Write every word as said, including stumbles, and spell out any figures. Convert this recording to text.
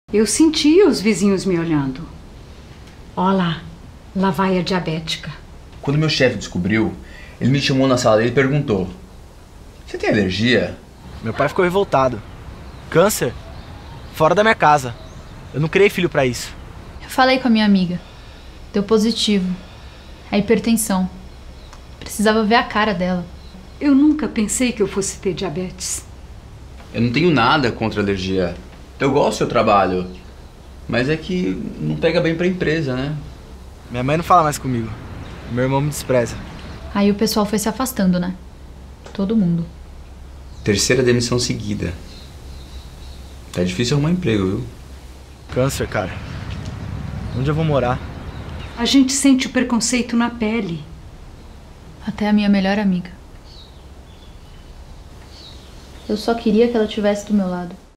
Eu sentia os vizinhos me olhando. Ó lá, lá vai a diabética. Quando meu chefe descobriu, ele me chamou na sala dele e perguntou: "Você tem alergia?" Meu pai ficou revoltado. Câncer? Fora da minha casa. Eu não criei filho pra isso. Eu falei com a minha amiga. Deu positivo. É hipertensão. Precisava ver a cara dela. Eu nunca pensei que eu fosse ter diabetes. Eu não tenho nada contra alergia. Eu gosto do seu trabalho. Mas é que não pega bem pra empresa, né? Minha mãe não fala mais comigo. Meu irmão me despreza. Aí o pessoal foi se afastando, né? Todo mundo. Terceira demissão seguida. Tá difícil arrumar emprego, viu? Câncer, cara. Onde eu vou morar? A gente sente o preconceito na pele. Até a minha melhor amiga. Eu só queria que ela estivesse do meu lado.